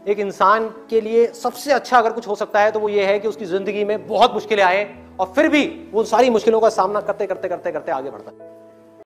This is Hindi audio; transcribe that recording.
एक इंसान के लिए सबसे अच्छा अगर कुछ हो सकता है तो वो ये है कि उसकी जिंदगी में बहुत मुश्किलें आए और फिर भी वो सारी मुश्किलों का सामना करते करते करते करते आगे बढ़ता है।